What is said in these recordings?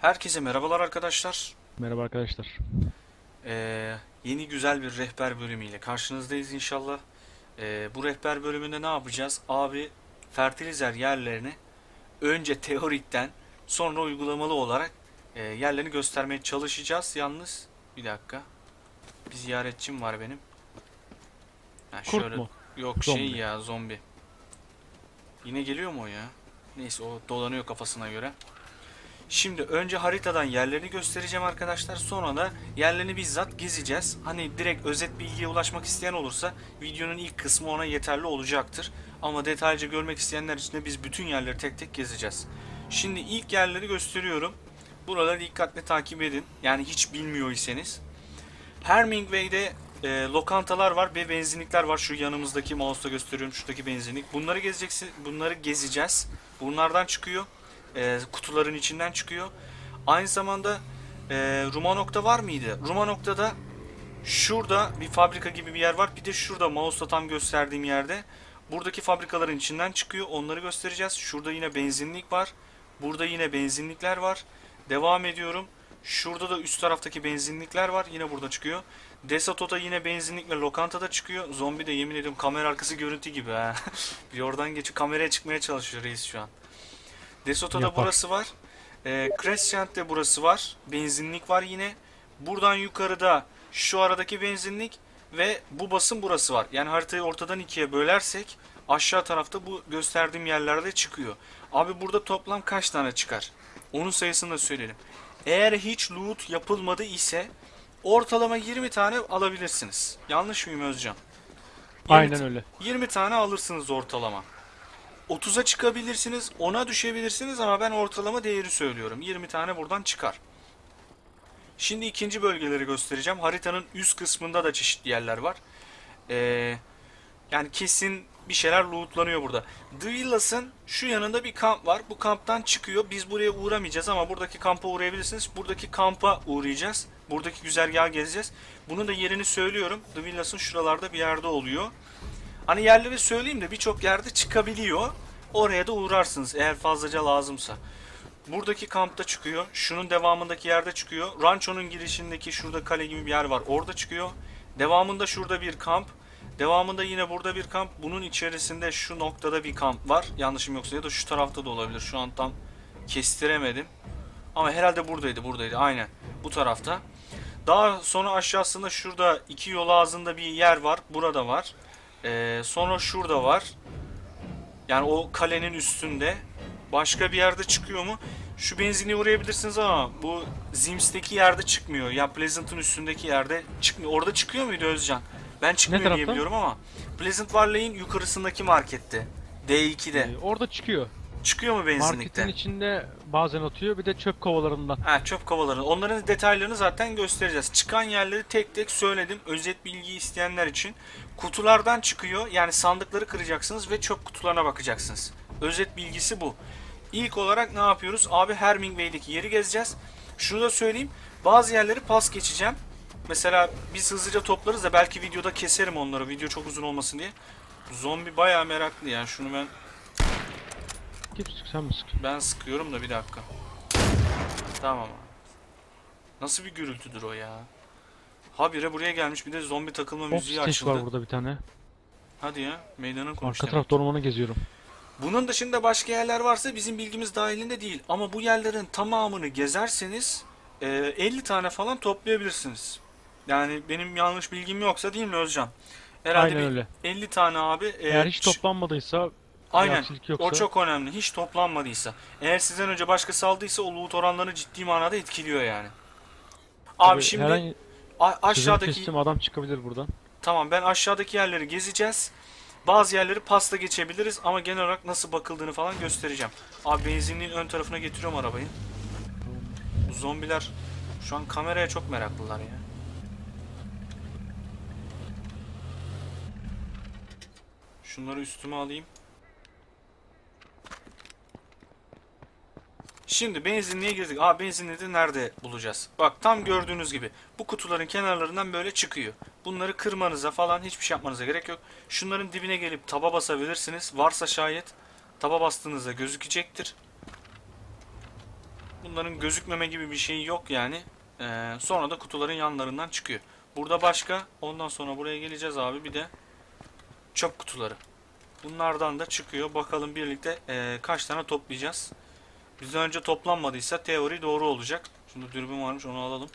Herkese merhabalar arkadaşlar. Merhaba arkadaşlar. Yeni güzel bir rehber bölümüyle karşınızdayız inşallah. Bu rehber bölümünde ne yapacağız? Abi fertilizer yerlerini önce teorikten sonra uygulamalı olarak yerlerini göstermeye çalışacağız. Yalnız bir dakika. Bir ziyaretçim var benim. Ha, Kurt şöyle mu? yok şey Zombi. ya zombi. Yine geliyor mu o ya? Neyse o dolanıyor kafasına göre. Şimdi önce haritadan yerlerini göstereceğim arkadaşlar. Sonra da yerlerini bizzat gezeceğiz. Hani direkt özet bilgiye ulaşmak isteyen olursa videonun ilk kısmı ona yeterli olacaktır. Ama detaylıca görmek isteyenler için de biz bütün yerleri tek tek gezeceğiz. Şimdi ilk yerleri gösteriyorum. Buraları dikkatle takip edin. Yani hiç bilmiyor iseniz. Hemingway'de lokantalar var ve benzinlikler var. Şu yanımızdaki mouse'da gösteriyorum şuradaki benzinlik. Bunları gezeceksin, bunları gezeceğiz. Bunlardan çıkıyor. Kutuların içinden çıkıyor. Aynı zamanda Rumanok'ta var mıydı? Rumanok'ta şurada bir fabrika gibi bir yer var. Bir de şurada mouse'da tam gösterdiğim yerde. Buradaki fabrikaların içinden çıkıyor. Onları göstereceğiz. Şurada yine benzinlik var. Burada yine benzinlikler var. Devam ediyorum. Şurada da üst taraftaki benzinlikler var. Yine burada çıkıyor. Desato'da yine benzinlik ve lokantada çıkıyor. Zombi de yemin ediyorum kamera arkası görüntü gibi ha. Bir oradan geçip kameraya çıkmaya çalışıyor reis şu an. Desoto'da Yapar. burası var. Crescent'te burası var. Benzinlik var yine. Buradan yukarıda şu aradaki benzinlik ve bu basın burası var. Yani haritayı ortadan ikiye bölersek aşağı tarafta bu gösterdiğim yerlerde çıkıyor. Abi burada toplam kaç tane çıkar? Onun sayısını da söyleyelim. Eğer hiç loot yapılmadı ise ortalama 20 tane alabilirsiniz. Yanlış mıyım Özcan? 20, Aynen öyle. 20 tane alırsınız ortalama. 30'a çıkabilirsiniz, 10'a düşebilirsiniz ama ben ortalama değeri söylüyorum. 20 tane buradan çıkar. Şimdi ikinci bölgeleri göstereceğim. Haritanın üst kısmında da çeşitli yerler var. Ee, Yani kesin bir şeyler lootlanıyor burada. The Villas'ın şu yanında bir kamp var. Bu kamptan çıkıyor. Biz buraya uğramayacağız ama buradaki kampa uğrayabilirsiniz. Buradaki kampa uğrayacağız. Buradaki güzergahı gezeceğiz. Bunun da yerini söylüyorum. The Villas'ın şuralarda bir yerde oluyor. Hani yerleri söyleyeyim de birçok yerde çıkabiliyor. Oraya da uğrarsınız eğer fazlaca lazımsa. Buradaki kampta çıkıyor. Şunun devamındaki yerde çıkıyor. Rancho'nun girişindeki şurada kale gibi bir yer var. Orada çıkıyor. Devamında şurada bir kamp. Devamında yine burada bir kamp. Bunun içerisinde şu noktada bir kamp var. Yanlışım yoksa ya da şu tarafta da olabilir. Şu an tam kestiremedim. Ama herhalde buradaydı. Aynen. Bu tarafta. Daha sonra aşağısında şurada iki yol ağzında bir yer var. Burada var. Sonra şurada var. Yani o kalenin üstünde. Başka bir yerde çıkıyor mu? Şu benzinliğe uğrayabilirsiniz ama bu Zims'teki yerde çıkmıyor. Ya Pleasant'ın üstündeki yerde çıkmıyor. Orada çıkıyor muydu Özcan? Ben Ne çıkmıyor diye tarafta? biliyorum ama. Pleasant Valley'in yukarısındaki markette. D2'de. Orada çıkıyor. Çıkıyor mu Marketin benzinlikte? içinde bazen atıyor, bir de çöp kovalarından. Ha, çöp kovaları. Onların detaylarını zaten göstereceğiz. Çıkan yerleri tek tek söyledim. Özet bilgi isteyenler için. Kutulardan çıkıyor. Yani sandıkları kıracaksınız ve çöp kutularına bakacaksınız. Özet bilgisi bu. İlk olarak ne yapıyoruz? Abi Hemingway'deki yeri gezeceğiz. Şunu da söyleyeyim. Bazı yerleri pas geçeceğim. Mesela biz hızlıca toplarız da belki videoda keserim onları. Video çok uzun olmasın diye. Zombi bayağı meraklı yani. Şunu Git sık, sen mi sık? ben sıkıyorum da bir dakika. Tamam. Nasıl bir gürültüdür o ya? Habire buraya gelmiş bir de zombi takılma Hop, müziği stage var açıldı. burada bir tane. Hadi ya meydanın konuş Arka demek tarafta ki. ormanı geziyorum. Bunun dışında başka yerler varsa bizim bilgimiz dahilinde değil. Ama bu yerlerin tamamını gezerseniz 50 tane falan toplayabilirsiniz. Yani benim yanlış bilgim yoksa değil mi Özcan? Herhalde Aynen bir öyle. 50 tane abi. Eğer hiç toplanmadıysa, bir Aynen. aksilik O yoksa, çok önemli. Hiç toplanmadıysa. Eğer sizden önce başkası aldıysa o loot oranlarını ciddi manada etkiliyor yani. Abi tabi şimdi herhangi sözünü aşağıdaki kestim, adam çıkabilir buradan. tamam ben aşağıdaki yerleri gezeceğiz. Bazı yerleri pasla geçebiliriz ama genel olarak nasıl bakıldığını falan göstereceğim. Abi benzinliğin ön tarafına getiriyorum arabayı. Tamamdır. Bu zombiler şu an kameraya çok meraklılar ya. Şunları üstüme alayım. Şimdi benzinliğe girdik. Aa benzinliği de nerede bulacağız? Bak tam gördüğünüz gibi bu kutuların kenarlarından böyle çıkıyor. Bunları kırmanıza falan hiçbir şey yapmanıza gerek yok. Şunların dibine gelip taba basabilirsiniz. Varsa şayet taba bastığınızda gözükecektir. Bunların gözükmeme gibi bir şey yok yani. Sonra da kutuların yanlarından çıkıyor. Burada başka. Ondan sonra buraya geleceğiz abi. Bir de çöp kutuları. Bunlardan da çıkıyor. Bakalım birlikte kaç tane toplayacağız. Bizden önce toplanmadıysa teori doğru olacak. Şimdi dürbün varmış, onu alalım.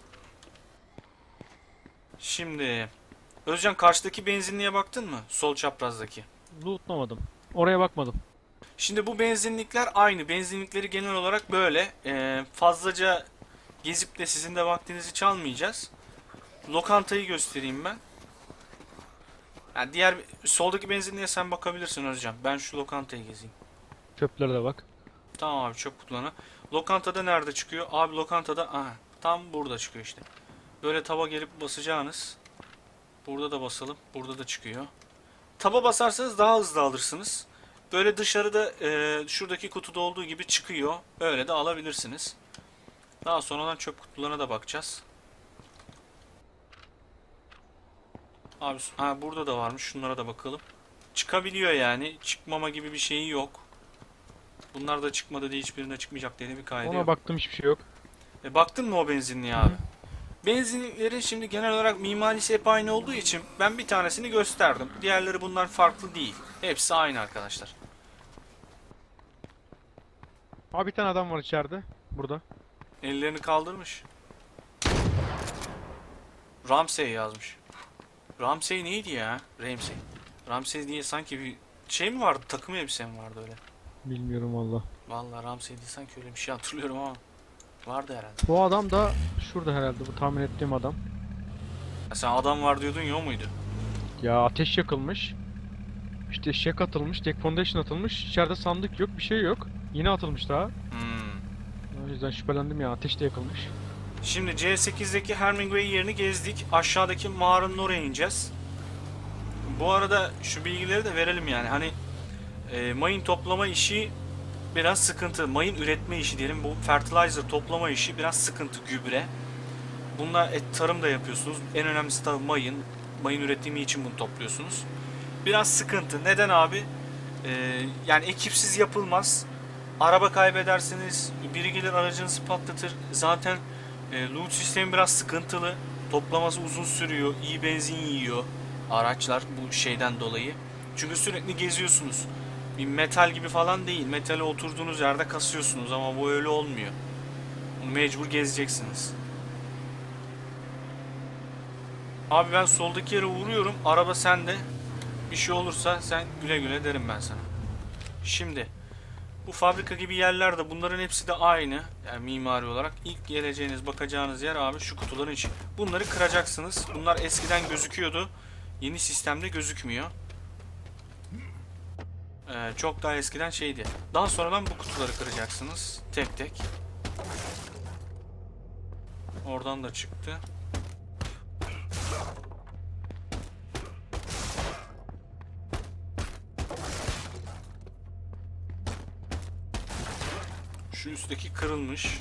Şimdi Özcan, karşıdaki benzinliğe baktın mı? Sol çaprazdaki. Lootlamadım. Oraya bakmadım. Şimdi bu benzinlikler aynı. Benzinlikleri genel olarak böyle. Fazlaca gezip de sizin de vaktinizi çalmayacağız. Lokantayı göstereyim ben. Yani diğer soldaki benzinliğe sen bakabilirsin Özcan. Ben şu lokantayı gezeyim. Çöplere de bak. Tamam abi, çöp kutularına. Lokantada nerede çıkıyor? Abi lokantada aha, tam burada çıkıyor işte. Böyle taba gelip basacağınız. Burada da basalım. Burada da çıkıyor. Taba basarsanız daha hızlı alırsınız. Böyle dışarıda şuradaki kutuda olduğu gibi çıkıyor. Öyle de alabilirsiniz. Daha sonradan çöp kutularına da bakacağız. Abi ha, burada da varmış. Şunlara da bakalım. Çıkabiliyor yani. Çıkmama gibi bir şeyi yok. Bunlar da çıkmadı diye hiçbirinde çıkmayacak diye bir kaydı Ona yok. baktım, hiçbir şey yok. Baktın mı o benzinliğe abi? Benzinliklerin şimdi genel olarak mimarisi hep aynı olduğu için ben bir tanesini gösterdim. Diğerleri bunlar farklı değil. Hepsi aynı arkadaşlar. Abi bir tane adam var içeride. Burada. Ellerini kaldırmış. Ramsey yazmış. Ramsey neydi ya? Ramsey. Ramsey diye sanki bir şey mi vardı? Takım elbise mi vardı öyle? Bilmiyorum valla. Vallahi Ramsey diye sanki öyle bir şey hatırlıyorum ama vardı herhalde. Bu adam da şurada herhalde. Bu tahmin ettiğim adam. Ya sen adam var diyordun ya, o muydu? Ya ateş yakılmış. İşte şek atılmış. Deck foundation atılmış. İçeride sandık yok. Bir şey yok. Yine atılmış daha. O yüzden şüphelendim ya. Ateş de yakılmış. Şimdi C8'deki Hemingway yerini gezdik. Aşağıdaki mağaranın oraya ineceğiz. Bu arada şu bilgileri de verelim yani. Hani mayın toplama işi biraz sıkıntı. Mayın üretme işi diyelim. Bu fertilizer toplama işi biraz sıkıntı, gübre. Bununla tarım da yapıyorsunuz. En önemlisi tabii mayın. Mayın üretimi için bunu topluyorsunuz. Biraz sıkıntı. Neden abi? Yani ekipsiz yapılmaz. Araba kaybedersiniz. Biri gelir aracınızı patlatır. Zaten loot sistemi biraz sıkıntılı. Toplaması uzun sürüyor. İyi benzin yiyor araçlar bu şeyden dolayı. Çünkü sürekli geziyorsunuz. Bir metal gibi falan değil. Metale oturduğunuz yerde kasıyorsunuz ama bu öyle olmuyor. Mecbur gezeceksiniz. Abi ben soldaki yere vuruyorum. Araba sende. Bir şey olursa sen güle güle derim ben sana. Şimdi bu fabrika gibi yerlerde bunların hepsi de aynı. Yani mimari olarak ilk geleceğiniz, bakacağınız yer abi şu kutuların içi. Bunları kıracaksınız. Bunlar eskiden gözüküyordu. Yeni sistemde gözükmüyor. Çok daha eskiden şeydi. Daha sonradan bu kutuları kıracaksınız. Tek tek. Oradan da çıktı. Şu üstteki kırılmış.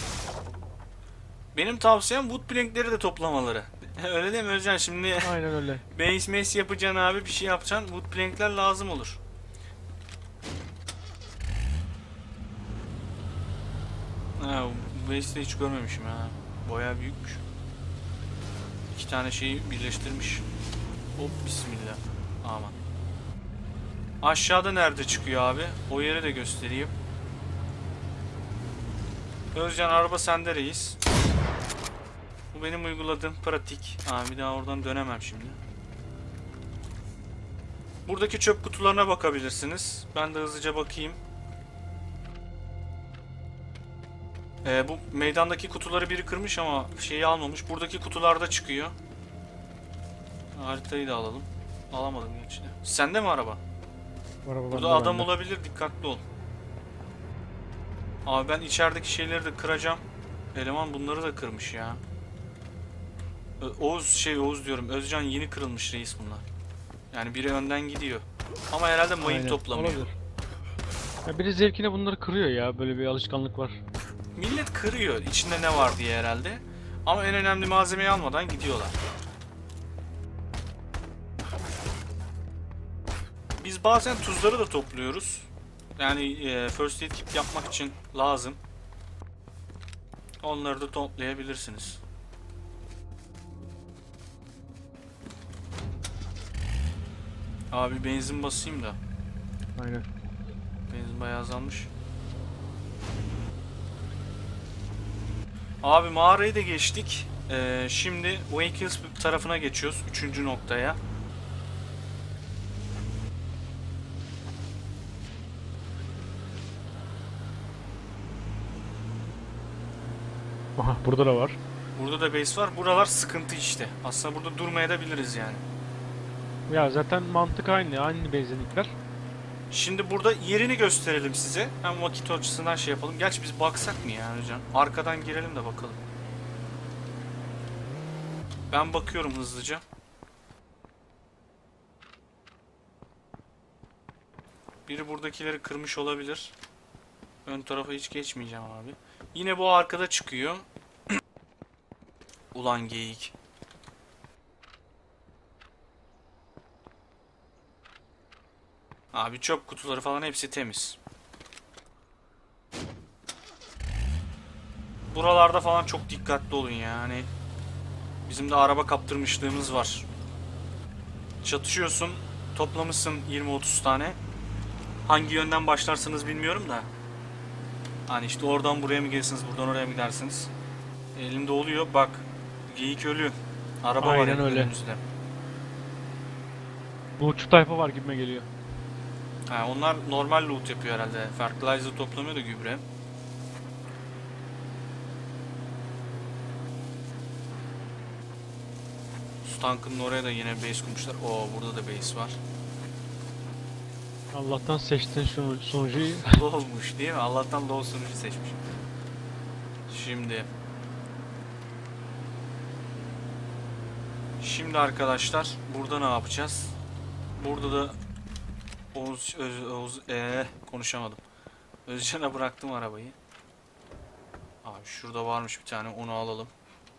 Benim tavsiyem wood plankleri de toplamaları. Öyle değil mi Özcan? Şimdi Aynen öyle. base yapacaksın abi, bir şey yapacaksın. Wood plankler lazım olur. Ha, bu base'de hiç görmemişim ha. Bayağı büyükmüş. İki tane şeyi birleştirmiş. Hop bismillah. Aman. Aşağıda nerede çıkıyor abi? O yeri de göstereyim. Özcan, araba sende reis. Bu benim uyguladığım pratik. Bir daha oradan dönemem şimdi. Buradaki çöp kutularına bakabilirsiniz. Ben de hızlıca bakayım. Bu meydandaki kutuları biri kırmış ama şeyi almamış. Buradaki kutularda çıkıyor. Haritayı da alalım. Alamadım gerçi de. Sende mi araba? Burada adam olabilir, dikkatli ol. Abi ben içerideki şeyleri de kıracağım. Eleman bunları da kırmış ya. Oğuz diyorum. Özcan, yeni kırılmış reis bunlar. Yani biri önden gidiyor. Ama herhalde mayın Aynen, toplamıyor. olabilir. Ya biri zevkine bunları kırıyor ya. Böyle bir alışkanlık var. Millet kırıyor içinde ne var diye herhalde. Ama en önemli malzemeyi almadan gidiyorlar. Biz bazen tuzları da topluyoruz. Yani first aid kit yapmak için lazım. Onları da toplayabilirsiniz. Abi benzin basayım da. Aynen. Benzin bayağı azalmış. Abi mağarayı da geçtik. Şimdi Wake Hills tarafına geçiyoruz. 3. noktaya. Aha, burada da var. Burada da base var. Buralar sıkıntı işte. Aslında burada durmaya da biliriz yani. Ya zaten mantık aynı. Aynı benzinlikler. Şimdi burada yerini gösterelim size. Hem vakit açısından şey yapalım. Gerçi biz baksak mı ya hocam? Arkadan girelim de bakalım. Ben bakıyorum hızlıca. Biri buradakileri kırmış olabilir. Ön tarafa hiç geçmeyeceğim abi. Yine bu arkada çıkıyor. Ulan geyik. Abi çöp kutuları falan hepsi temiz. Buralarda falan çok dikkatli olun ya. Hani bizim de araba kaptırmışlığımız var. Çatışıyorsun, toplamışsın 20-30 tane. Hangi yönden başlarsınız bilmiyorum da. Hani işte oradan buraya mı gelirsiniz, buradan oraya mı gidersiniz? Elimde oluyor. Bak, geyik ölü. Araba var Aynen öyle. önümüzde. Lootçu tayfa var gibime geliyor. Ha, onlar normal loot yapıyor herhalde. Fertilizer toplamıyor da gübre. Su tankının oraya da yine base kurmuşlar. Oo, burada da base var. Allah'tan seçtin şu sunucuyu. Low'muş değil mi? Allah'tan low sunucu seçmiş. Şimdi arkadaşlar burada ne yapacağız? Burada da konuşamadım. Özcan'a bıraktım arabayı. Abi şurada varmış bir tane, onu alalım.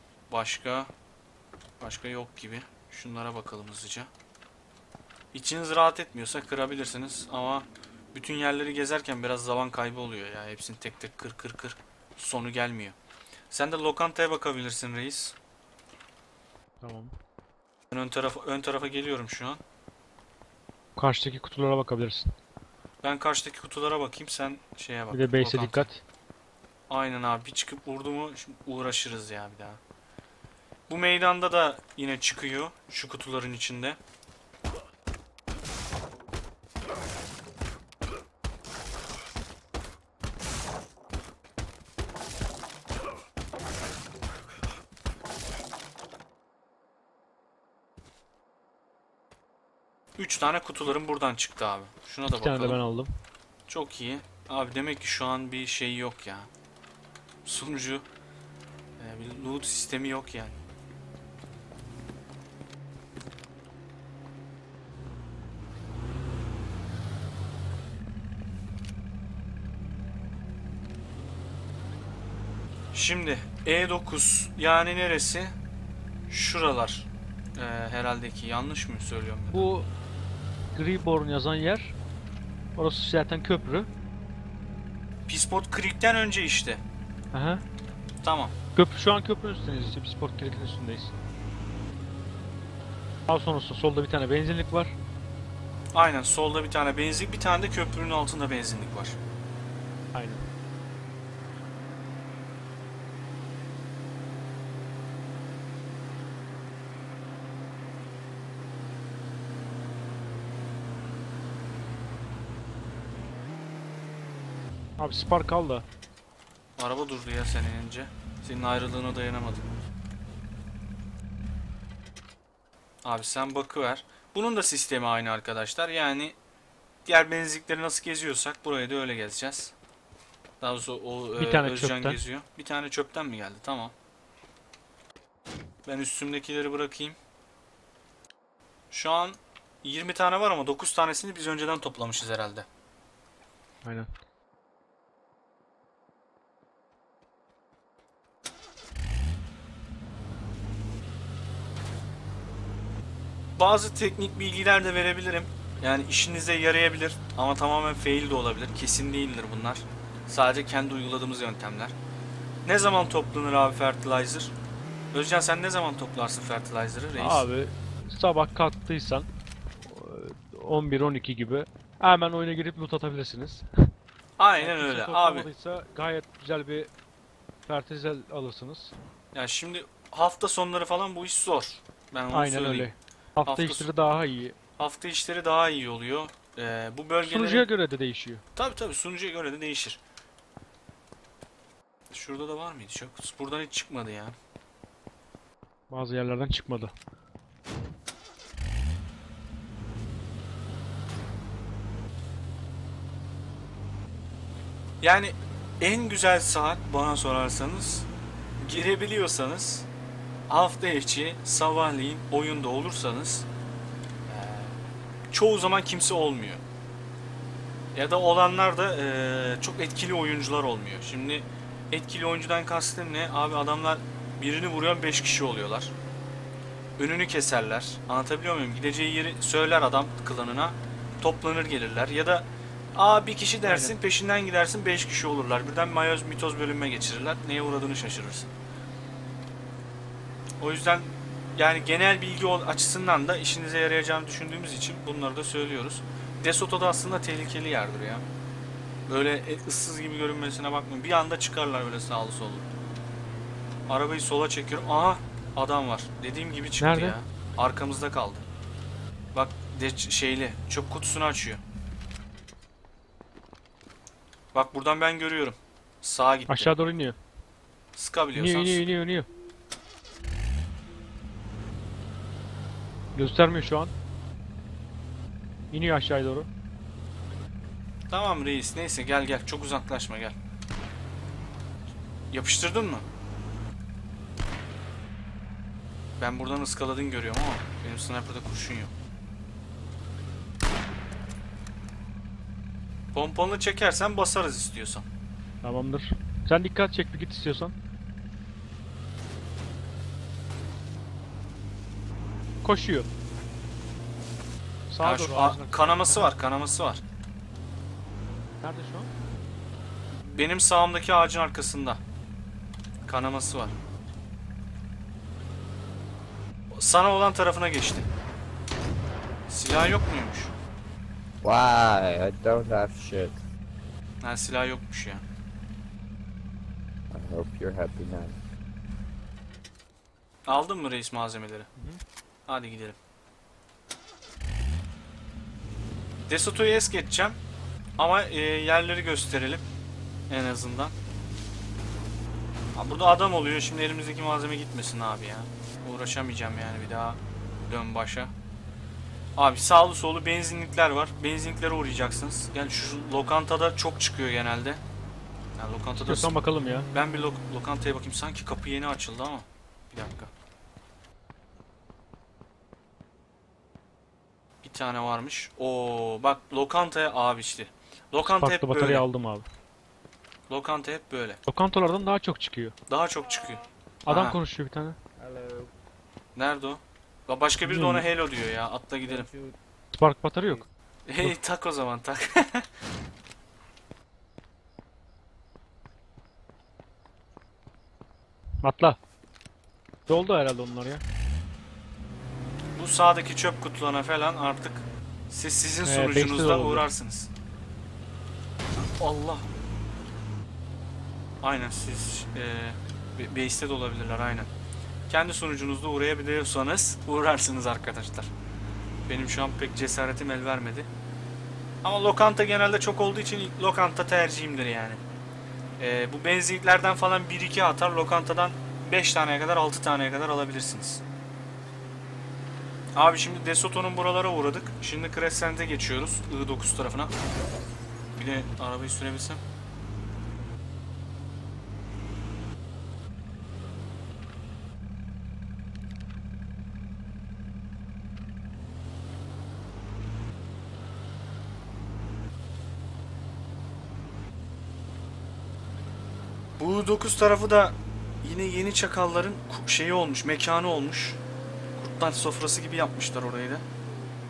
Başka yok gibi. Şunlara bakalım hızlıca. İçiniz rahat etmiyorsa kırabilirsiniz ama bütün yerleri gezerken biraz zaman kaybı oluyor ya. Hepsini tek tek kır. Sonu gelmiyor. Sen de lokantaya bakabilirsin reis. Tamam. Ben ön tarafa geliyorum şu an. Karşıdaki kutulara bakabilirsin. Ben karşıdaki kutulara bakayım, sen şeye bak. Bir de base'e lokanta. dikkat. Aynen abi, bir çıkıp vurdu mu şimdi uğraşırız ya bir daha. Bu meydanda da yine çıkıyor şu kutuların içinde. Üç tane kutuların buradan çıktı abi. Şuna da Bir tane de ben bakalım. aldım. Çok iyi. Abi demek ki şu an bir şey yok ya. Sunucu bir loot sistemi yok yani. Şimdi E9 yani neresi? Şuralar. Herhalde ki yanlış mı söylüyorum? Bu Greeborn yazan yer. Orası zaten köprü. Peaceport Creek'ten önce işte. Aha. Tamam. Köprü, şu an köprünün üstündeyiz işte. Biz Sport Creek'in üstündeyiz. Daha sonrası solda bir tane benzinlik var. Aynen, solda bir tane benzinlik, bir tane de köprünün altında benzinlik var. Aynen. Abi Spark al da. Araba durdu ya sen inince. Senin ayrılığına dayanamadım. Abi sen bakıver. Bunun da sistemi aynı arkadaşlar. Yani diğer benzinlikleri nasıl geziyorsak burayı da öyle gezeceğiz. Daha doğrusu o Bir tane Özcan çöpten. geziyor. Bir tane çöpten mi geldi? Tamam. Ben üstümdekileri bırakayım. Şu an 20 tane var ama 9 tanesini biz önceden toplamışız herhalde. Aynen. Bazı teknik bilgiler de verebilirim. Yani işinize yarayabilir ama tamamen fail de olabilir. Kesin değildir bunlar. Sadece kendi uyguladığımız yöntemler. Ne zaman toplanır abi fertilizer? Özcan sen ne zaman toplarsın fertilizer'ı reis? Abi sabah kalktıysan 11-12 gibi hemen oyuna girip loot atabilirsiniz. Aynen Kimse öyle abi. toplamadıysa gayet güzel bir fertilizer alırsınız. Ya şimdi hafta sonları falan bu iş zor. Ben onu Aynen söyleyeyim. öyle. Hafta Hafta işleri daha iyi. Hafta işleri daha iyi oluyor. Bu bölgelerin... Sunucuya göre de değişiyor. Tabii sunucuya göre de değişir. Şurada da var mıydı çok? Buradan hiç çıkmadı ya. Bazı yerlerden çıkmadı. Yani en güzel saat bana sorarsanız, girebiliyorsanız, hafta içi sabahleyin oyunda olursanız çoğu zaman kimse olmuyor. Ya da olanlar da çok etkili oyuncular olmuyor. Şimdi etkili oyuncudan kastım ne? Abi adamlar birini vuruyor 5 kişi oluyorlar. Önünü keserler. Anlatabiliyor muyum? Gideceği yeri söyler adam klanına. Toplanır gelirler. Ya da bir kişi dersin Aynen. peşinden gidersin 5 kişi olurlar. Birden mayoz mitoz bölünme geçirirler. Neye uğradığını şaşırırsın. O yüzden yani genel bilgi açısından da işinize yarayacağını düşündüğümüz için bunları da söylüyoruz. DeSoto da aslında tehlikeli yerdir ya. Böyle ıssız gibi görünmesine bakmayın. Bir anda çıkarlar böyle sağlı sollu. Arabayı sola çekiyorum. Aha adam var. Dediğim gibi çıktı Nerede? ya. Arkamızda kaldı. Bak şeyli çöp kutusunu açıyor. Bak buradan ben görüyorum. Sağa gitti. Aşağı doğru iniyor. Sıkabiliyorsan İniyor. Göstermiyor şu an. İniyor aşağıya doğru. Tamam reis. Neyse gel. Çok uzaklaşma gel. Yapıştırdın mı? Ben buradan ıskaladığını görüyorum ama benim sniper'da kurşun yok. Pompanı çekersen basarız istiyorsan. Tamamdır. Sen dikkat çek bir git istiyorsan. Koşuyor. Sağa Ha, doğru ağacın kanaması arkasına. var, kanaması var. Nerede şu an? Benim sağımdaki ağacın arkasında. Kanaması var. Sana olan tarafına geçti. Silah yok muymuş? Why? I don't have shit. Ha silah yokmuş ya. I hope you're happy now. Aldın mı reis malzemeleri? Hadi gidelim. DeSoto'yu es geçeceğim. Ama yerleri gösterelim. En azından. Ha, burada adam oluyor. Şimdi elimizdeki malzeme gitmesin abi ya. Uğraşamayacağım yani bir daha. Dön başa. Abi sağlı solu benzinlikler var. Benzinliklere uğrayacaksınız. Yani şu lokantada çok çıkıyor genelde. Yani lokantada... İstiyorsan bakalım ya. Ben bir lokantaya bakayım. Sanki kapı yeni açıldı ama. Bir dakika. Bir tane varmış. Oo bak lokantaya abi işte. Lokanta hep Farklı böyle. batarya aldım abi. Lokanta hep böyle. Lokantalardan daha çok çıkıyor. Daha çok çıkıyor. Adam Aha. konuşuyor bir tane. Nerede o? Başka biri de ona hello diyor ya. Atla gidelim. Spark batarya yok. Hey tak o zaman tak. Atla. Doldu herhalde onlar ya. Bu sağdaki çöp kutularına falan artık siz sizin base'te de sunucunuzda oldu. uğrarsınız. Allah. Aynen siz base'te de olabilirler aynen. Kendi sunucunuzda uğrayabiliyorsanız uğrarsınız arkadaşlar. Benim şu an pek cesaretim el vermedi. Ama lokanta genelde çok olduğu için lokanta tercihimdir yani. Bu benzinliklerden falan 1-2 atar, lokantadan 5 taneye kadar 6 taneye kadar alabilirsiniz. Abi şimdi DeSoto'nun buralara uğradık. Şimdi Crescent'e geçiyoruz. I9 tarafına. Bir de arabayı sürebilsem. Bu 9 tarafı da yine yeni çakalların şeyi olmuş, mekanı olmuş. Kurtlar sofrası gibi yapmışlar orayı da.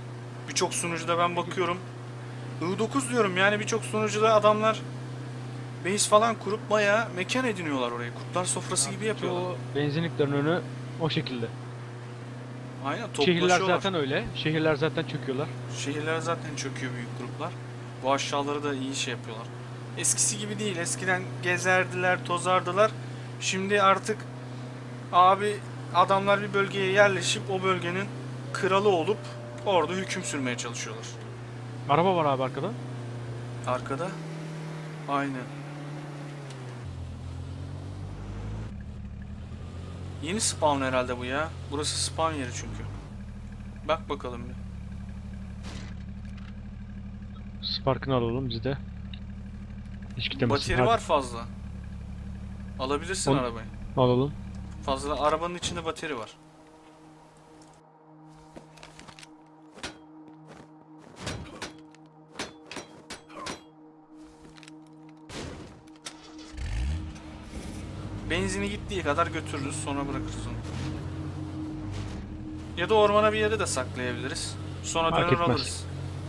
Birçok sunucuda ben bakıyorum. I9 diyorum yani birçok sunucuda adamlar base falan kurup bayağı mekan ediniyorlar orayı. Kurtlar sofrası gibi yapıyorlar. O benzinliklerin önü o şekilde. Aynen, Şehirler toplaşıyorlar. zaten öyle. Şehirler zaten çöküyorlar. Şehirler zaten çöküyor, büyük gruplar. Bu aşağıları da iyi şey yapıyorlar. Eskisi gibi değil. Eskiden gezerdiler, tozardılar. Şimdi artık abi adamlar bir bölgeye yerleşip o bölgenin kralı olup orada hüküm sürmeye çalışıyorlar. Araba var abi arkada. Arkada. Aynen. Yeni spawn herhalde bu ya. Burası spawn yeri çünkü. Bak bakalım bir. Spark'ını alalım biz de. Hiç gitmesin. Bateri var fazla. Alabilirsin On- arabayı. Alalım. Fazla, arabanın içinde bateri var. Benzini gittiği kadar götürürüz, sonra bırakırız onu. Ya da ormana bir yere de saklayabiliriz. Sonra Fark döner etmez. alırız.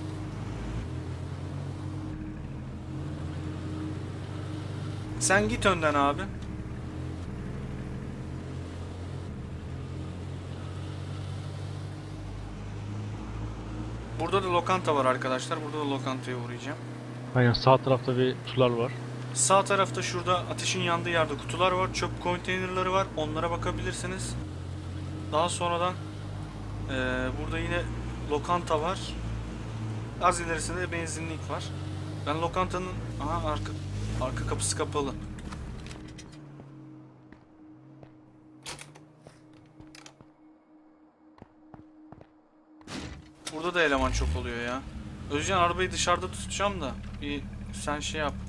Sen git önden abi. Burada da lokanta var arkadaşlar. Burada da lokantaya uğrayacağım. Aynen, sağ tarafta bir sular var. Sağ tarafta şurada ateşin yandığı yerde kutular var. Çöp konteynerları var. Onlara bakabilirsiniz. Daha sonradan burada yine lokanta var. Az ilerisinde de benzinlik var. Ben lokantanın arka kapısı kapalı. Burada da eleman çok oluyor ya. Özcan, arabayı dışarıda tutacağım da bir sen şey yap.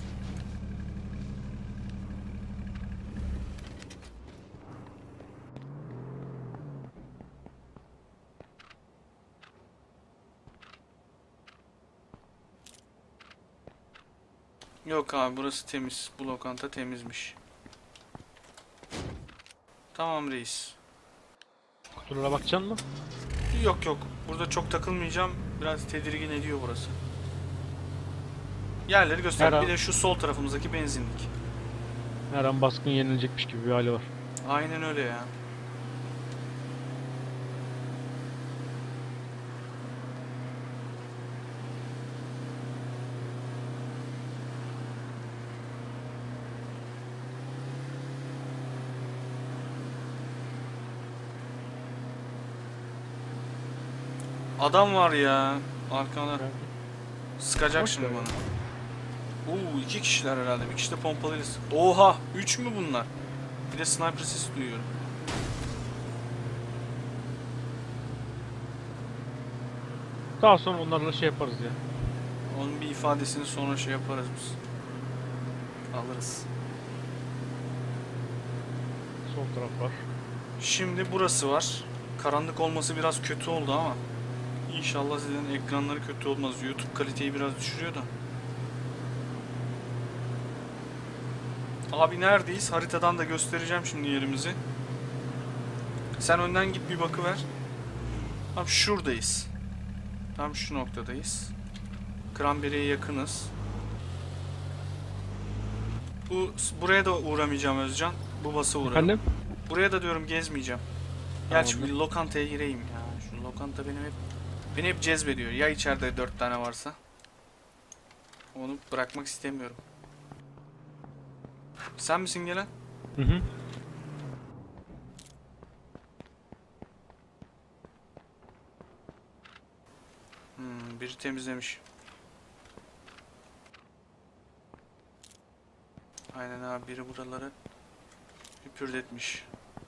Yok abi, burası temiz. Bu lokanta temizmiş. Tamam reis. Kutulara bakacaksın mı? Yok yok. Burada çok takılmayacağım. Biraz tedirgin ediyor burası. Yerleri göster. Her an- Bir de şu sol tarafımızdaki benzinlik. Her an baskın yenilecekmiş gibi bir hali var. Aynen öyle ya. Adam var ya. Arkana. Sıkacak Boş şimdi ver ya. bana. Oo, 2 kişiler herhalde. Bir kişi de pompalıyla Oha! 3 mü bunlar? Bir de sniper sesi duyuyorum. Daha sonra onlarla şey yaparız ya. Onun bir ifadesini sonra şey yaparız biz. Alırız. Sol taraf var. Şimdi burası var. Karanlık olması biraz kötü oldu ama İnşallah sizin ekranları kötü olmaz. YouTube kaliteyi biraz düşürüyor da. Abi neredeyiz? Haritadan da göstereceğim şimdi yerimizi. Sen önden git bir bakıver. Abi şuradayız. Tam şu noktadayız. Cranberry'e yakınız. Buraya da uğramayacağım Özcan. Bu basa uğrarım. Efendim? Buraya da diyorum gezmeyeceğim. Tamam. Gel şu bir lokantaya gireyim ya. Şu lokanta beni hep cezbediyor. Ya içeride 4 tane varsa. Onu bırakmak istemiyorum. Sen misin gelen? Hı hı. Biri temizlemiş. Aynen abi, biri buraları hüpürdetmiş.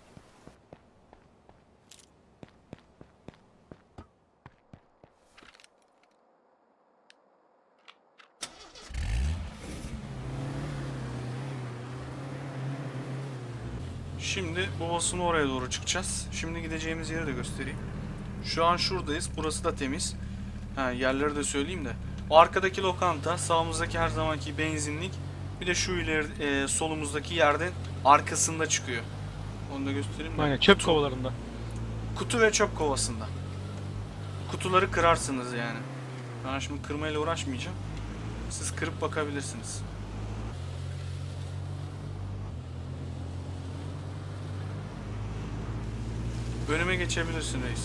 Şimdi babasının oraya doğru çıkacağız. Şimdi gideceğimiz yeri de göstereyim. Şu an şuradayız. Burası da temiz. Yerleri de söyleyeyim de. O arkadaki lokanta, sağımızdaki her zamanki benzinlik, bir de şu ileri solumuzdaki yerden arkasında çıkıyor. Onu da göstereyim de. Aynen, çöp kovalarında. Kutu ve çöp kovasında. Kutuları kırarsınız yani. Ben şimdi kırmayla uğraşmayacağım. Siz kırıp bakabilirsiniz. Önüme geçebilirsin reis.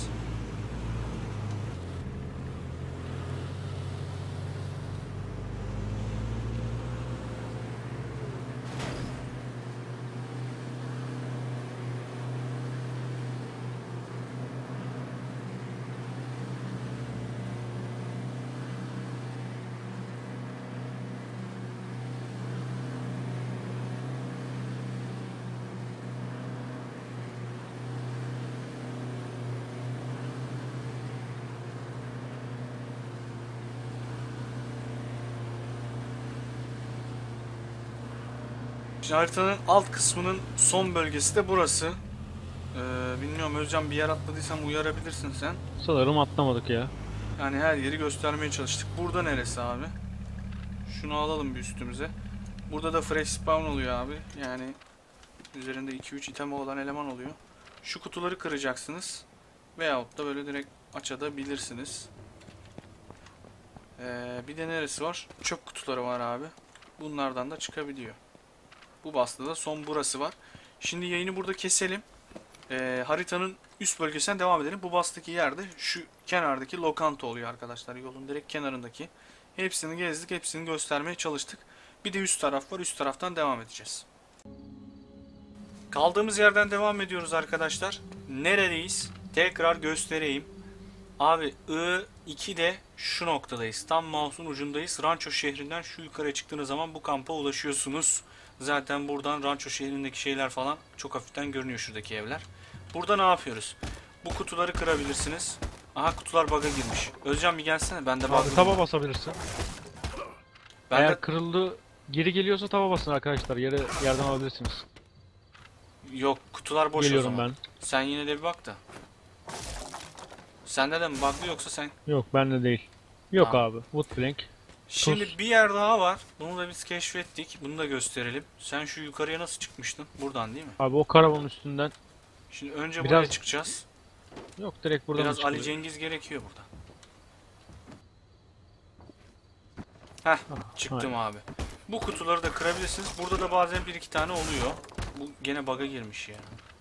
Şimdi haritanın alt kısmının son bölgesi de burası. Bilmiyorum Özcan, bir yer atladıysam uyarabilirsin sen. Sanırım atlamadık ya. Yani her yeri göstermeye çalıştık. Burada neresi abi? Şunu alalım bir üstümüze. Burada da fresh spawn oluyor abi. Yani üzerinde 2-3 item olan eleman oluyor. Şu kutuları kıracaksınız. Veyahut da böyle direkt açabilirsiniz. Bir de neresi var? Çöp kutuları var abi. Bunlardan da çıkabiliyor. Bu bastıda son burası var. Şimdi yayını burada keselim. Haritanın üst bölgesinden devam edelim. Bu bastaki yerde şu kenardaki lokanta oluyor arkadaşlar. Yolun direkt kenarındaki. Hepsini gezdik. Hepsini göstermeye çalıştık. Bir de üst taraf var. Üst taraftan devam edeceğiz. Kaldığımız yerden devam ediyoruz arkadaşlar. Neredeyiz? Tekrar göstereyim. Abi I2'de şu noktadayız. Tam mouse'un ucundayız. Rancho şehrinden şu yukarıya çıktığınız zaman bu kampa ulaşıyorsunuz. Zaten buradan Rancho şehrindeki şeyler falan çok hafiften görünüyor, şuradaki evler. Burada ne yapıyoruz? Bu kutuları kırabilirsiniz. Aha, kutular bug'a girmiş. Özcan bir gelsene, ben de Abi bug. tava basabilirsin. Ben Eğer de kırıldı geri geliyorsa tava basın arkadaşlar. Yerden alabilirsiniz. yok, kutular boş o Geliyorum zaman. ben. Sen yine de bir bak da. Sende de mi bug'lı yoksa sen? Yok bende değil. Yok Tamam. abi. Woodplank. Şimdi Tuz. bir yer daha var. Bunu da biz keşfettik. Bunu da gösterelim. Sen şu yukarıya nasıl çıkmıştın? Buradan değil mi? Abi o karavanın üstünden. Şimdi önce Biraz buraya çıkacağız. Yok direkt buradan Biraz Ali çıkıyor. Cengiz gerekiyor burada. Heh, çıktım abi. Bu kutuları da kırabilirsiniz. Burada da bazen bir iki tane oluyor. Bu gene bug'a girmiş ya.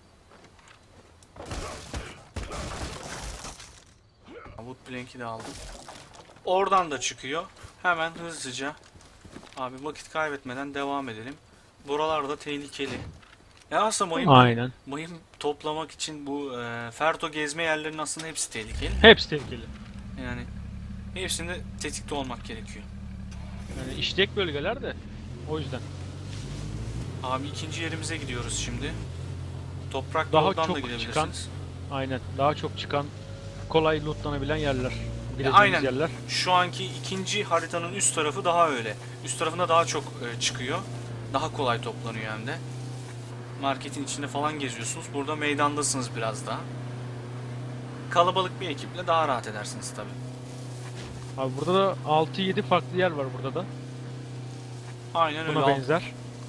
Woodplank'i de aldım. Oradan da çıkıyor. Hemen hızlıca abi vakit kaybetmeden devam edelim. Buralarda tehlikeli. Ya aslında Aynen. mayın toplamak için bu Ferto gezme yerlerinin aslında hepsi tehlikeli. Hepsi tehlikeli. Yani hepsinde tetikte olmak gerekiyor. Yani işlek bölgeler de. O yüzden. Abi ikinci yerimize gidiyoruz şimdi. Toprak Daha yoldan da çok gidebilirsiniz. çıkan, aynen. Daha çok çıkan, kolay lootlanabilen yerler. Bileceğimiz Aynen. yerler. Şu anki ikinci haritanın üst tarafı daha öyle. Üst tarafında daha çok çıkıyor. Daha kolay toplanıyor hem de. Marketin içinde falan geziyorsunuz. Burada meydandasınız biraz daha. Kalabalık bir ekiple daha rahat edersiniz tabi. Abi burada da 6-7 farklı yer var burada da. Aynen öyle. Buna benzer.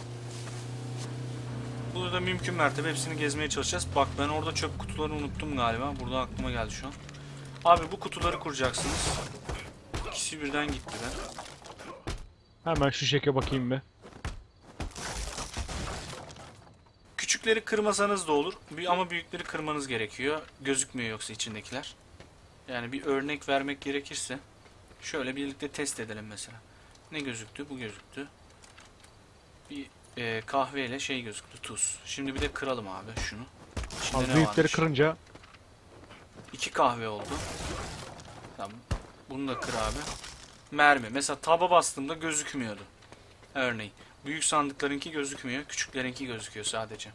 Burada da mümkün mertebe hepsini gezmeye çalışacağız. Bak ben orada çöp kutularını unuttum galiba. Burada aklıma geldi şu an. Abi bu kutuları kuracaksınız. İkisi birden gittiler. Hemen şu şeke bakayım be. Küçükleri kırmasanız da olur. Ama büyükleri kırmanız gerekiyor. Gözükmüyor yoksa içindekiler. Yani bir örnek vermek gerekirse şöyle birlikte test edelim mesela. Ne gözüktü? Bu gözüktü. Bir kahveyle şey gözüktü. Tuz. Şimdi bir de kıralım abi şunu. İçinde Abi ne büyükleri varmış? kırınca 2 kahve oldu. Tamam. Bunu da kır abi. Mermi. Mesela taba bastığımda gözükmüyordu. Örneğin. Büyük sandıklarınki gözükmüyor. Küçüklerinki gözüküyor sadece.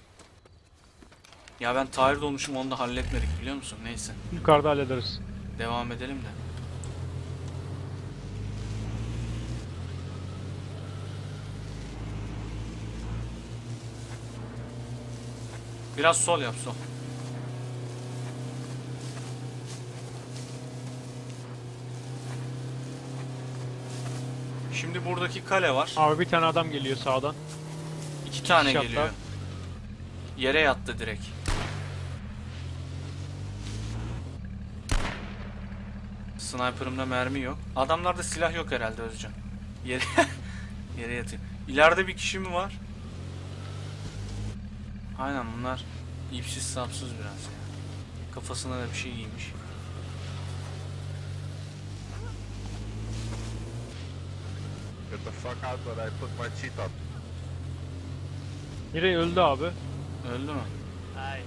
Ya ben tired olmuşum, onu da halletmedik biliyor musun? Neyse. yukarıda hallederiz. Devam edelim de. Biraz sol yap, sol. Şimdi buradaki kale var. Abi bir tane adam geliyor sağdan. 2 tane kişi geliyor. hatta. Yere yattı direkt. Sniper'ımda mermi yok. Adamlarda silah yok herhalde Özcan. Yere yere yatıyor. İleride bir kişi mi var? Aynen, bunlar ipsiz sapsız biraz ya. Kafasına da bir şey giymiş. Get the fuck out when I put my cheat on. Mirey öldü abi. Öldü mü? Ay.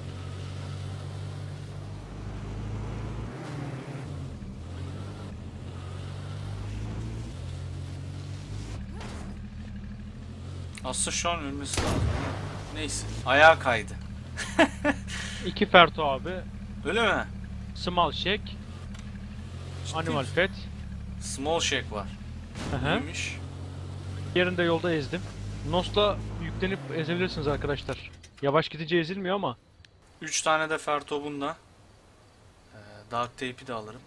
Aslında şu an ölmesi lazım. Neyse. Ayağa kaydı. 2 Ferto abi. Öyle mi? Small Shack. Ciddi Animal misin? Pet. Small Shack var. Hı hı. Neymiş? Yerinde yolda ezdim. Nos'la yüklenip ezebilirsiniz arkadaşlar. Yavaş gidince ezilmiyor ama. 3 tane de Ferto bunda. Dark Tape'i de alırım.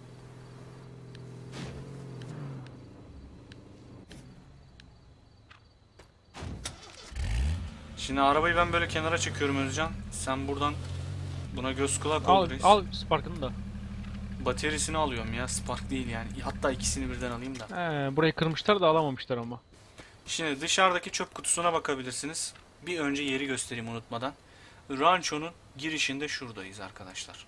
Şimdi arabayı ben böyle kenara çekiyorum Özcan. Sen buradan buna göz kulak ol Al, reis. al Spark'ını da. Bataryasını alıyorum ya. Spark değil yani. Hatta ikisini birden alayım da. Burayı kırmışlar da alamamışlar ama. Şimdi dışarıdaki çöp kutusuna bakabilirsiniz. Bir önce yeri göstereyim unutmadan. Rancho'nun girişinde şuradayız arkadaşlar.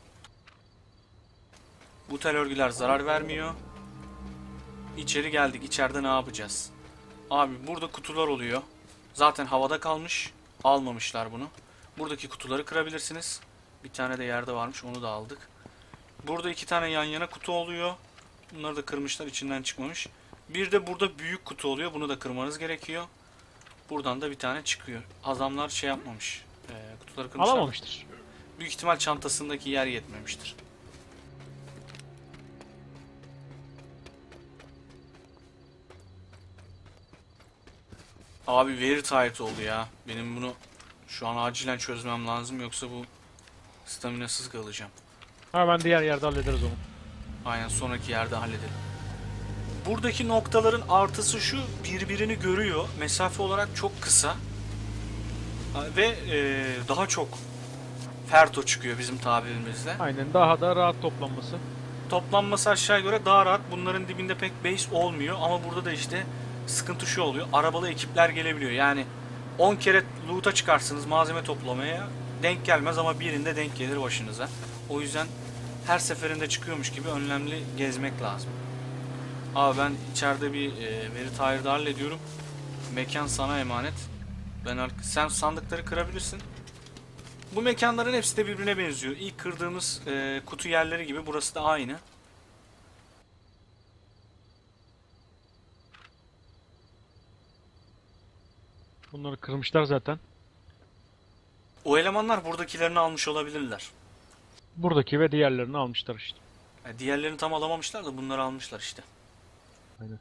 Bu tel örgüler zarar vermiyor. İçeri geldik. İçeride ne yapacağız? Abi burada kutular oluyor. Zaten havada kalmış. Almamışlar bunu. Buradaki kutuları kırabilirsiniz. Bir tane de yerde varmış. Onu da aldık. Burada 2 tane yan yana kutu oluyor. Bunları da kırmışlar. İçinden çıkmamış. Bir de burada büyük kutu oluyor. Bunu da kırmanız gerekiyor. Buradan da bir tane çıkıyor. Adamlar şey yapmamış. Kutuları kırmışlar. Alamamıştır. Büyük ihtimal çantasındaki yer yetmemiştir. Abi very tight oldu ya. Benim bunu şu an acilen çözmem lazım. Yoksa bu staminasız kalacağım. Hemen diğer yerde hallederiz onu. Aynen sonraki yerde halledelim. Buradaki noktaların artısı şu. Birbirini görüyor. Mesafe olarak çok kısa. Ve daha çok ferto çıkıyor bizim tabirimizle. Aynen, daha da rahat toplanması. Toplanması aşağı göre daha rahat. Bunların dibinde pek base olmuyor. Ama burada da işte sıkıntı şu oluyor. Arabalı ekipler gelebiliyor. Yani 10 kere loot'a çıkarsınız malzeme toplamaya. Denk gelmez ama birinde denk gelir başınıza. O yüzden her seferinde çıkıyormuş gibi önlemli gezmek lazım. Abi ben içeride bir veri tayirde hallediyorum. Mekan sana emanet. Sen sandıkları kırabilirsin. Bu mekanların hepsi de birbirine benziyor. İlk kırdığımız kutu yerleri gibi burası da aynı. Bunları kırmışlar zaten. O elemanlar buradakilerini almış olabilirler. Buradaki ve diğerlerini almışlar işte. Yani diğerlerini tam alamamışlar da bunları almışlar işte. Aynen.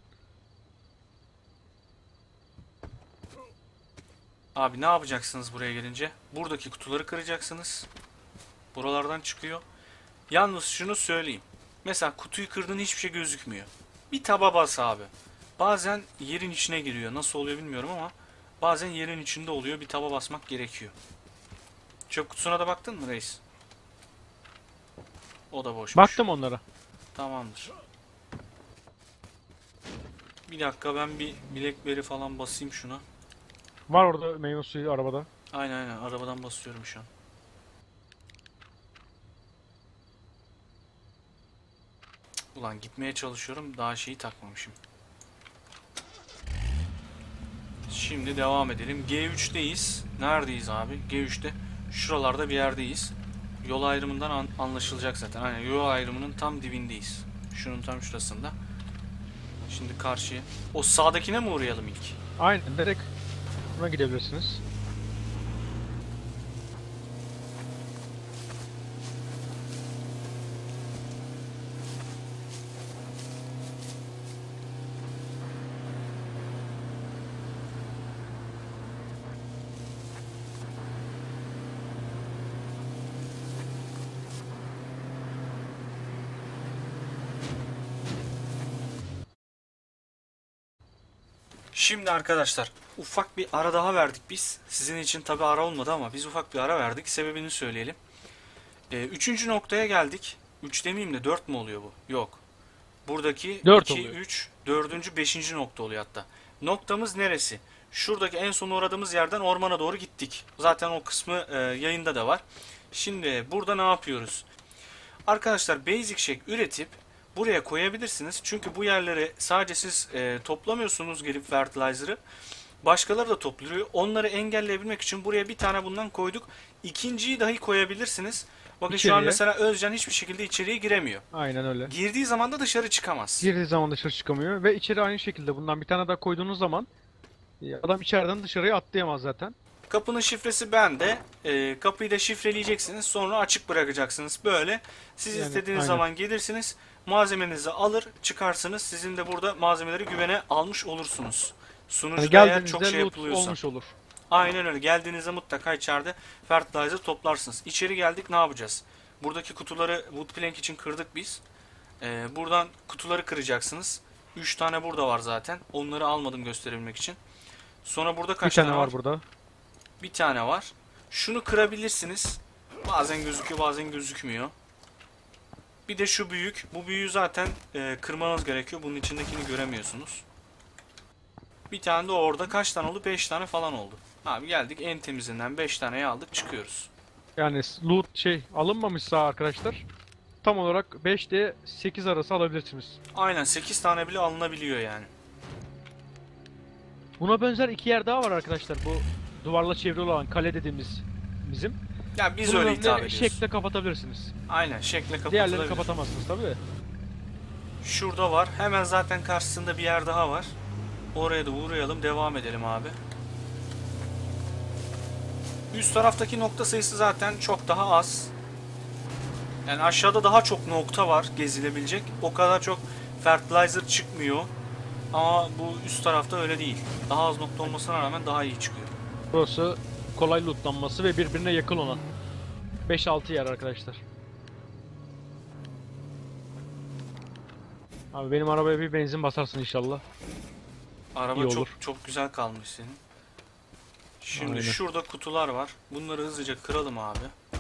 Abi ne yapacaksınız buraya gelince? Buradaki kutuları kıracaksınız. Buralardan çıkıyor. Yalnız şunu söyleyeyim. Mesela kutuyu kırdığın hiçbir şey gözükmüyor. Bir taba bas abi. Bazen yerin içine giriyor. Nasıl oluyor bilmiyorum ama bazen yerin içinde oluyor. Bir taba basmak gerekiyor. Çöp kutusuna da baktın mı reis? O da boşmuş. Baktım onlara. Tamamdır. Bir dakika ben bir Blackberry falan basayım şuna. Var orada meyve suyu arabada. Aynen arabadan basıyorum şu an. Cık, ulan gitmeye çalışıyorum daha şeyi takmamışım. Şimdi devam edelim. G3'teyiz. Neredeyiz abi? G3'te. Şuralarda bir yerdeyiz. Yol ayrımından anlaşılacak zaten. Aynen yol ayrımının tam dibindeyiz. Şunun tam şurasında. Şimdi karşıya. O sağdakine mi uğrayalım ilk? Aynen, direkt buna gidebilirsiniz. Şimdi arkadaşlar ufak bir ara daha verdik biz. Sizin için tabi ara olmadı ama biz ufak bir ara verdik. Sebebini söyleyelim. Üçüncü noktaya geldik. 3 demeyeyim de 4 mü oluyor bu? Yok. Buradaki 4 2, oluyor. 3, 4. 5. nokta oluyor hatta. Noktamız neresi? Şuradaki en son uğradığımız yerden ormana doğru gittik. Zaten o kısmı yayında da var. Şimdi burada ne yapıyoruz? Arkadaşlar basic shack üretip buraya koyabilirsiniz. Çünkü bu yerlere sadece siz toplamıyorsunuz gelip fertilizer'ı. Başkaları da topluyor. Onları engelleyebilmek için buraya bir tane bundan koyduk. İkinciyi dahi koyabilirsiniz. Bakın şu an İçeriye. mesela Özcan hiçbir şekilde içeriye giremiyor. Aynen öyle. Girdiği zaman da dışarı çıkamaz. Girdiği zaman dışarı çıkamıyor ve içeri aynı şekilde bundan bir tane daha koyduğunuz zaman adam içeriden dışarıya atlayamaz zaten. Kapının şifresi bende. Kapıyı da şifreleyeceksiniz. Sonra açık bırakacaksınız. Böyle. Siz Yani, istediğiniz aynen. zaman gelirsiniz. Malzemenizi alır çıkarsınız. Sizin de burada malzemeleri güvene almış olursunuz. Yani Sunucuda eğer çok geldiğinizde şey loot yapılıyorsa. olmuş olur. Aynen öyle. Geldiğinizde mutlaka içeride fertilizer toplarsınız. İçeri geldik ne yapacağız? Buradaki kutuları wood plank için kırdık biz. Buradan kutuları kıracaksınız. 3 tane burada var zaten. Onları almadım gösterebilmek için. Sonra burada Bir kaç tane tane var burada. Bir tane var. Şunu kırabilirsiniz. Bazen gözüküyor, bazen gözükmüyor. Bir de şu büyük. Bu büyüğü zaten kırmanız gerekiyor. Bunun içindekini göremiyorsunuz. Bir tane de orada. Kaç tane oldu? 5 tane falan oldu. Abi geldik en temizinden 5 taneyi aldık çıkıyoruz. Yani loot alınmamışsa arkadaşlar tam olarak 5'te 8 arası alabilirsiniz. Aynen 8 tane bile alınabiliyor yani. Buna benzer 2 yer daha var arkadaşlar. Bu duvarla çevrili olan kale dediğimiz bizim. Ya biz Bunun öyle önüne hitap ediyoruz. şekle kapatabilirsiniz. Aynen şekle Diğerlerini kapatılabilir. kapatamazsınız tabii. Şurada var. Hemen zaten karşısında bir yer daha var. Oraya da uğrayalım. Devam edelim abi. Üst taraftaki nokta sayısı zaten çok daha az. Yani aşağıda daha çok nokta var gezilebilecek. O kadar çok fertilizer çıkmıyor. Ama bu üst tarafta öyle değil. Daha az nokta olmasına rağmen daha iyi çıkıyor. Burası kolay lootlanması ve birbirine yakın olan 5-6 yer arkadaşlar. Abi benim arabaya bir benzin basarsın inşallah. Araba İyi çok olur. çok güzel kalmış senin. Şimdi Aynen. şurada kutular var. Bunları hızlıca kıralım abi.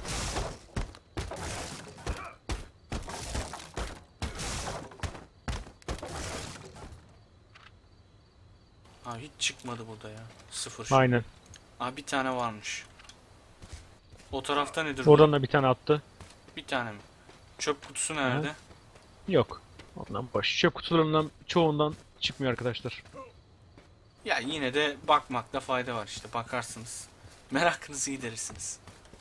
Ha hiç çıkmadı burada ya. Sıfır. Aynen. Aa bir tane varmış. O tarafta nedir Oradan bu? da bir tane attı. Bir tane mi? Çöp kutusu nerede? Yok. Ondan boş. Çöp kutularından çoğundan çıkmıyor arkadaşlar. Ya yine de bakmakta fayda var işte bakarsınız. Merakınızı giderirsiniz.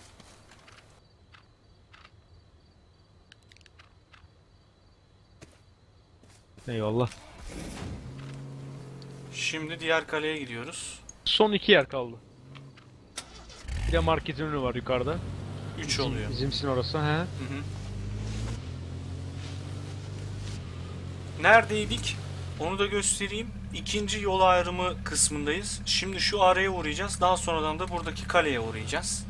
Eyvallah. Şimdi diğer kaleye gidiyoruz. Son 2 yer kaldı. Bir de market ürünü var yukarıda. 3 oluyor. Bizimsin orası he. Hı hı. Neredeydik? Onu da göstereyim. İkinci yol ayrımı kısmındayız. Şimdi şu araya uğrayacağız. Daha sonradan da buradaki kaleye uğrayacağız.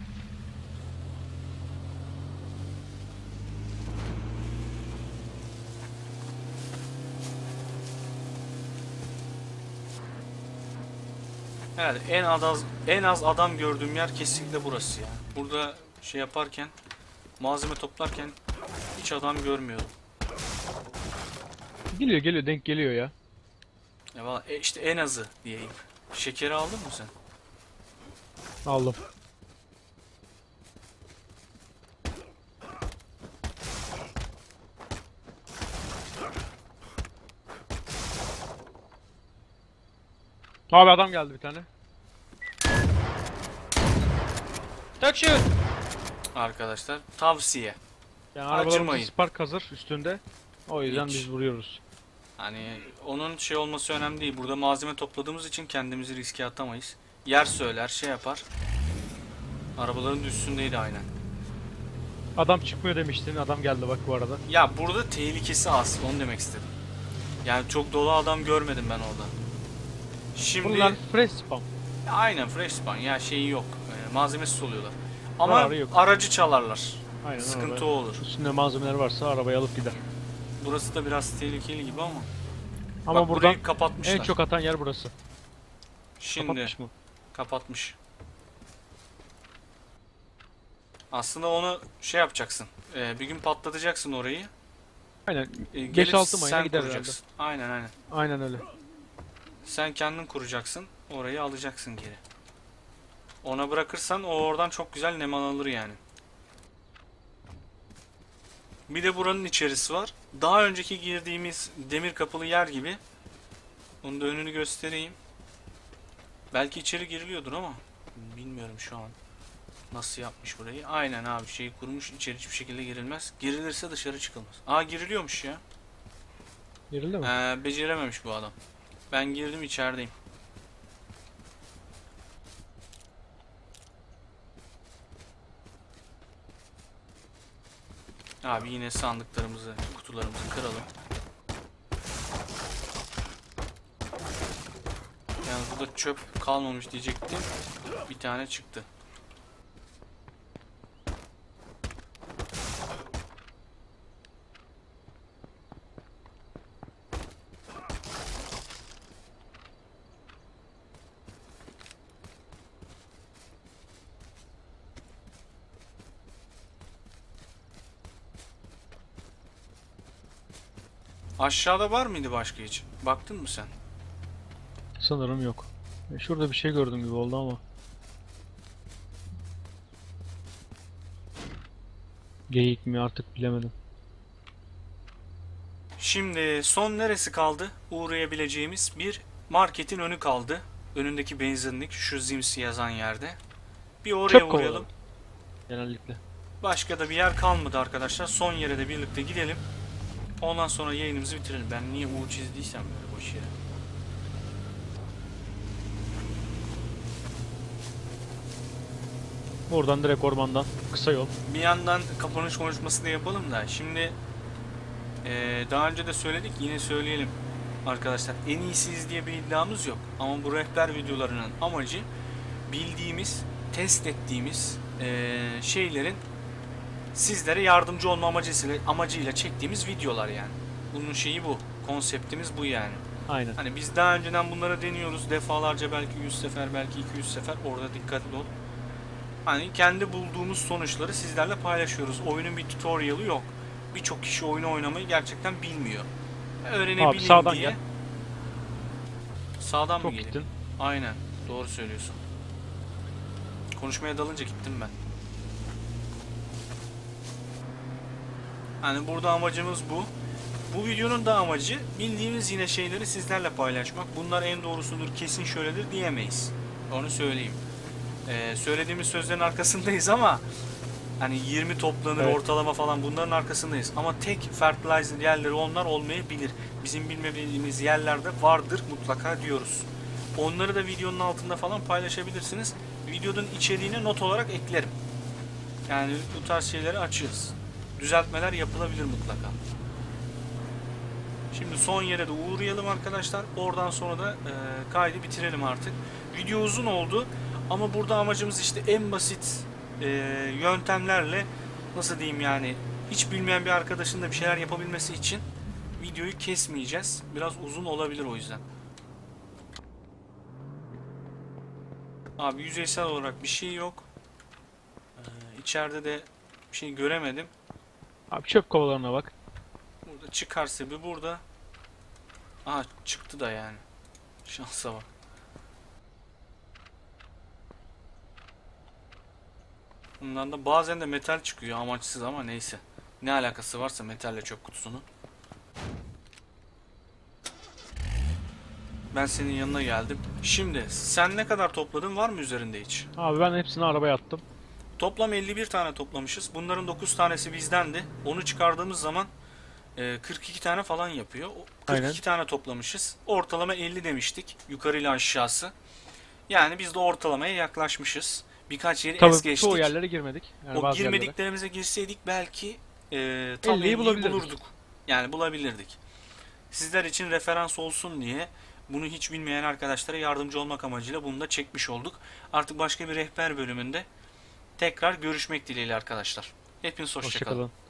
Evet, en az adam gördüğüm yer kesinlikle burası ya. Burada şey yaparken, malzeme toplarken hiç adam görmüyordum. Geliyor denk geliyor ya. Ya valla işte en azı diyeyim. Şekeri aldın mı sen? Aldım. Abi adam geldi bir tane. Tak shoot. Arkadaşlar tavsiye. Yani Acımayın. arabalarımızın spark hazır üstünde. O yüzden Hiç. biz vuruyoruz. Hani onun şey olması önemli değil. Burada malzeme topladığımız için kendimizi riske atamayız. Yer söyler, şey yapar. Arabaların da üstündeydi aynen. Adam çıkmıyor demiştin. Adam geldi bak bu arada. Ya burada tehlikesi az. Onu demek istedim. Yani çok dolu adam görmedim ben orada. Şimdi Bunlar fresh spam. aynen fresh spawn ya şeyi yok. Malzemesiz oluyorlar. Ama Zararı yok. aracı çalarlar. Aynen Sıkıntı orada. o olur. Üstünde malzemeler varsa arabayı alıp gider. Burası da biraz tehlikeli gibi ama. Ama Bak, buradan burayı kapatmışlar. en çok atan yer burası. Şimdi Kapatmış mı? kapatmış. Aslında onu şey yapacaksın. Bir gün patlatacaksın orayı. Aynen. Gelip 5-6 mayına sen gider herhalde. kuracaksın. Aynen aynen. Aynen öyle. Sen kendin kuracaksın. Orayı alacaksın geri. Ona bırakırsan o oradan çok güzel neman alır yani. Bir de buranın içerisi var. Daha önceki girdiğimiz demir kapılı yer gibi. Onun da önünü göstereyim. Belki içeri giriliyordur ama bilmiyorum şu an. Nasıl yapmış burayı? Aynen abi, şeyi kurmuş, içeri hiçbir şekilde girilmez. Girilirse dışarı çıkılmaz. Aa, giriliyormuş ya. Girildi mi? Becerememiş bu adam. Ben girdim, içerideyim. Abi yine sandıklarımızı, kutularımızı kıralım. Yani burada çöp kalmamış diyecektim. Bir tane çıktı. Aşağıda var mıydı başka hiç? Baktın mı sen? Sanırım yok. Şurada bir şey gördüm gibi oldu ama. Geyik mi artık bilemedim. Şimdi son neresi kaldı? Uğrayabileceğimiz bir marketin önü kaldı. Önündeki benzinlik, şu Zimsi yazan yerde. Bir oraya Çöp uğrayalım. kovaları. Genellikle. Başka da bir yer kalmadı arkadaşlar. Son yere de birlikte gidelim. Ondan sonra yayınımızı bitirelim. Ben niye U çizdiysem böyle boş yere. Oradan direkt ormandan. Kısa yol. Bir yandan kapanış konuşmasını yapalım da. Şimdi daha önce de söyledik, yine söyleyelim arkadaşlar. En iyisiyiz diye bir iddiamız yok. Ama bu rehber videolarının amacı bildiğimiz, test ettiğimiz şeylerin sizlere yardımcı olma amacıyla çektiğimiz videolar yani. Bunun şeyi bu. Konseptimiz bu yani. Aynen. Hani biz daha önceden bunları deniyoruz. Defalarca, belki 100 sefer, belki 200 sefer. Orada dikkatli ol. Hani kendi bulduğumuz sonuçları sizlerle paylaşıyoruz. Oyunun bir tutorial'ı yok. Birçok kişi oyunu oynamayı gerçekten bilmiyor. Öğrenebileyim Abi sağdan diye. gel. Sağdan mı Çok geleyim? gittin. Aynen. Doğru söylüyorsun. Konuşmaya dalınca gittim ben. Yani burada amacımız bu. Bu videonun da amacı bildiğimiz yine şeyleri sizlerle paylaşmak. Bunlar en doğrusudur, kesin şöyledir diyemeyiz. Onu söyleyeyim. Söylediğimiz sözlerin arkasındayız ama hani 20 toplanır, evet, ortalama falan, bunların arkasındayız. Ama tek fertilizer yerleri onlar olmayabilir. Bizim bilmediğimiz yerlerde vardır mutlaka diyoruz. Onları da videonun altında falan paylaşabilirsiniz. Videonun içeriğine not olarak eklerim. Yani bu tarz şeyleri açığız. Düzeltmeler yapılabilir mutlaka. Şimdi son yere de uğrayalım arkadaşlar. Oradan sonra da kaydı bitirelim artık. Video uzun oldu ama burada amacımız işte en basit yöntemlerle, nasıl diyeyim yani, hiç bilmeyen bir arkadaşın da bir şeyler yapabilmesi için videoyu kesmeyeceğiz. Biraz uzun olabilir o yüzden. Abi yüzeysel olarak bir şey yok. İçeride de bir şey göremedim. Abi çöp kovalarına bak. Burada çıkarsa bir burada. Aha, çıktı da yani. Şansa bak. Bundan da bazen de metal çıkıyor amaçsız ama neyse. Ne alakası varsa metalle çöp kutusunun. Ben senin yanına geldim. Şimdi sen ne kadar topladın, var mı üzerinde hiç? Abi ben hepsini arabaya attım. Toplam 51 tane toplamışız. Bunların 9 tanesi bizdendi. Onu çıkardığımız zaman 42 tane falan yapıyor. 42 Aynen. tane toplamışız. Ortalama 50 demiştik. Yukarıyla aşağısı. Yani biz de ortalamaya yaklaşmışız. Birkaç yeri es Tabii geçtik. çoğu yerlere girmedik. Yani O bazı yerlere. girmediklerimize girseydik belki tam 50'yi 50'yi bulabilirdik. bulurduk. Yani bulabilirdik. Sizler için referans olsun diye bunu hiç bilmeyen arkadaşlara yardımcı olmak amacıyla bunu da çekmiş olduk. Artık başka bir rehber bölümünde tekrar görüşmek dileğiyle arkadaşlar. Hepiniz hoşça kalın. Hoşçakalın.